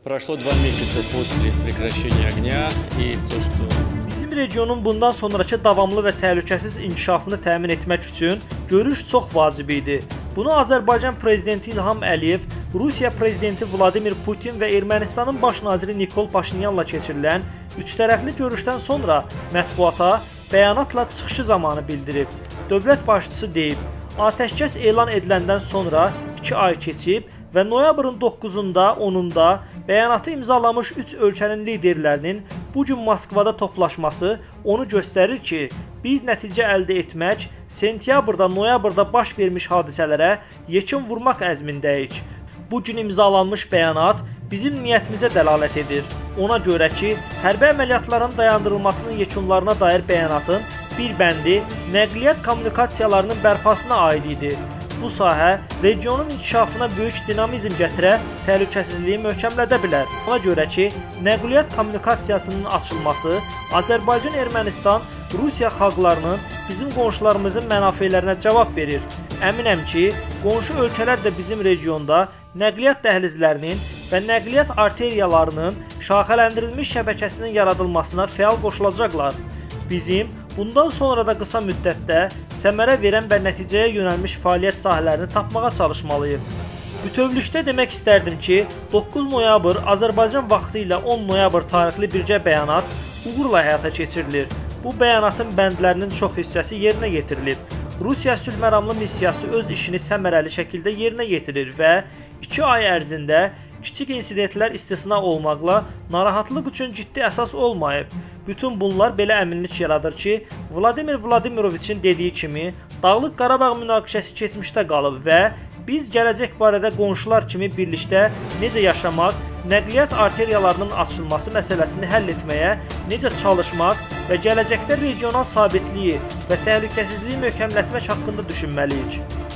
Прошло 2 месяца после прекращения огня и то, что... Bizim regionun bundan sonraki davamlı və təhlükəsiz inkişafını təmin etmək üçün görüş çox vacib idi. Bunu Azərbaycan prezidenti İlham Əliyev, Rusiya prezidenti Vladimir Putin və Ermənistanın baş naziri Nikol Paşinyanla keçirilən üçtərəfli görüşdən sonra mətbuata bəyanatla çıxışı zamanı bildirib. Dövlət başçısı deyib, atəşkəs elan ediləndən sonra 2 ay keçib və noyabrın 9-da, 10-da bəyanatı imzalamış 3 ölkənin liderlərinin bu gün Moskvada toplaşması onu göstərir ki, biz nəticə əldə etmək, sentyabrda, noyabrda baş vermiş hadisələrə yekun vurmaq əzmindəyik. Bu gün imzalanmış bəyanat bizim niyyətimizə dəlalət edir. Ona görə ki, hərbi əməliyyatların dayandırılmasının yekunlarına dair bəyanatın bir bəndi nəqliyyat kommunikasiyalarının bərpasına aid idi. Bu sahə regionun inkişafına böyük dinamizm gətirə, təhlükəsizliyi möhkəmlədə bilər. Ona görə ki, nəqliyyat kommunikasiyasının açılması Azərbaycan, Ermənistan, Rusiya xalqlarının bizim qonşularımızın mənafelərinə cavab verir. Əminəm ki, qonşu ölkələr də bizim regionda nəqliyyat dəhlizlərinin və nəqliyyat arteriyalarının şaxələndirilmiş şəbəkəsinin yaradılmasına fəal qoşulacaqlar. Bizim bundan sonra da qısa müddətdə səmərə verən və nəticəyə yönəlmiş fəaliyyət sahələrini tapmağa çalışmalıyıq. Bütövlükdə demək istərdim ki, 9 noyabr Azərbaycan vaxtı ilə 10 noyabr tarixli birgə bəyanat uğurla həyata keçirilir. Bu bəyanatın bəndlərinin çox hissəsi yerinə yetirilib. Rusiya sülhməramlı missiyası öz işini səmərəli şəkildə yerinə yetirir və 2 ay ərzində kiçik insidentlər istisna olmaqla narahatlıq üçün ciddi əsas olmayıb. Bütün bunlar belə əminlik yaradır ki, Vladimir Vladimiroviçin dediyi kimi Dağlıq Qarabağ münaqişəsi keçmişdə qalıb və biz gələcək barədə qonşular kimi birlikdə necə yaşamaq, nəqliyyat arteriyalarının açılması məsələsini həll etməyə necə çalışmaq və gələcəkdə regional sabitliyi və təhlükəsizliyi möhkəmlətmək haqqında düşünməliyik.